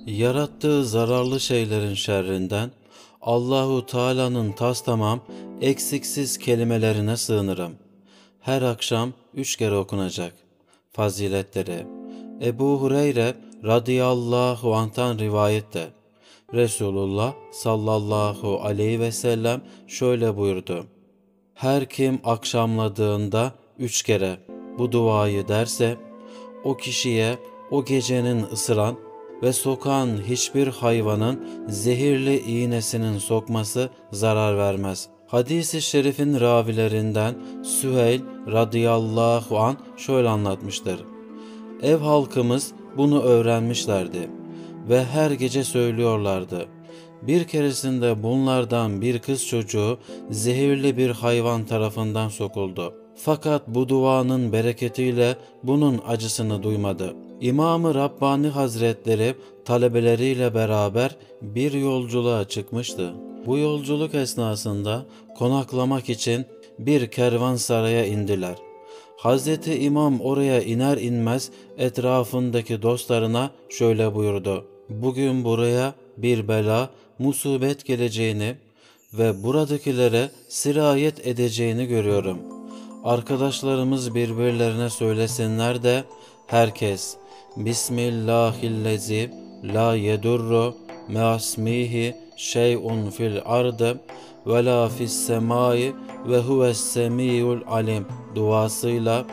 Yarattığı zararlı şeylerin şerrinden Allahu Teala'nın tastamam, eksiksiz kelimelerine sığınırım. Her akşam 3 kere okunacak. Faziletleri: Ebu Hureyre radıyallahu anh'tan rivayette, Resulullah sallallahu aleyhi ve sellem şöyle buyurdu: Her kim akşamladığında 3 kere bu duayı derse, o kişiye o gecenin ısıran ve sokan hiçbir hayvanın zehirli iğnesinin sokması zarar vermez. Hadis-i şerifin ravilerinden Süheyl radıyallahu an şöyle anlatmıştır. Ev halkımız bunu öğrenmişlerdi ve her gece söylüyorlardı. Bir keresinde bunlardan bir kız çocuğu zehirli bir hayvan tarafından sokuldu. Fakat bu duanın bereketiyle bunun acısını duymadı. İmam-ı Rabbani Hazretleri talebeleriyle beraber bir yolculuğa çıkmıştı. Bu yolculuk esnasında konaklamak için bir kervansaraya indiler. Hazreti İmam oraya iner inmez etrafındaki dostlarına şöyle buyurdu: Bugün buraya bir bela, musibet geleceğini ve buradakilere sirayet edeceğini görüyorum. Arkadaşlarımız birbirlerine söylesinler de herkes Bismillahillezi la yedurru me'asmihi şey'un fil ardı ve la fis semai ve huves semiyul alim duasıyla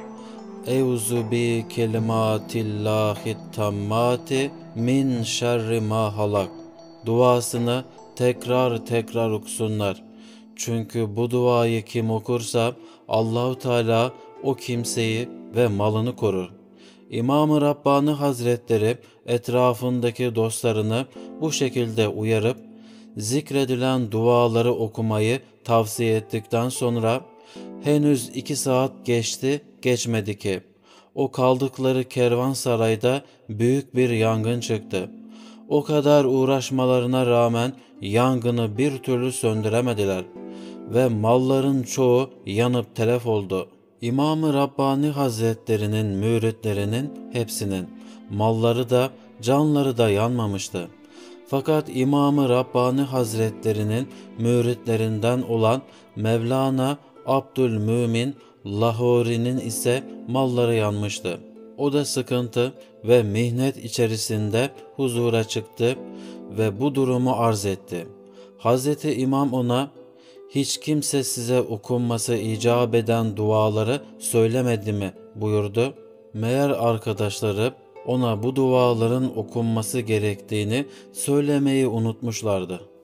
Euzu bi kelimatillahi tammati min şerri ma halak duasını tekrar tekrar okusunlar. Çünkü bu duayı kim okursa Allahu Teala o kimseyi ve malını korur. İmam-ı Rabbani Hazretleri etrafındaki dostlarını bu şekilde uyarıp zikredilen duaları okumayı tavsiye ettikten sonra henüz 2 saat geçti geçmedi ki o kaldıkları kervansarayda büyük bir yangın çıktı. O kadar uğraşmalarına rağmen yangını bir türlü söndüremediler ve malların çoğu yanıp telef oldu. İmam-ı Rabbani Hazretlerinin müritlerinin hepsinin malları da canları da yanmamıştı. Fakat İmam-ı Rabbani Hazretlerinin müritlerinden olan Mevlana Abdülmümin Lahori'nin ise malları yanmıştı. O da sıkıntı ve mihnet içerisinde huzura çıktı ve bu durumu arz etti. Hazreti İmam ona, hiç kimse size okunması icap eden duaları söylemedi mi buyurdu. Meğer arkadaşları ona bu duaların okunması gerektiğini söylemeyi unutmuşlardı.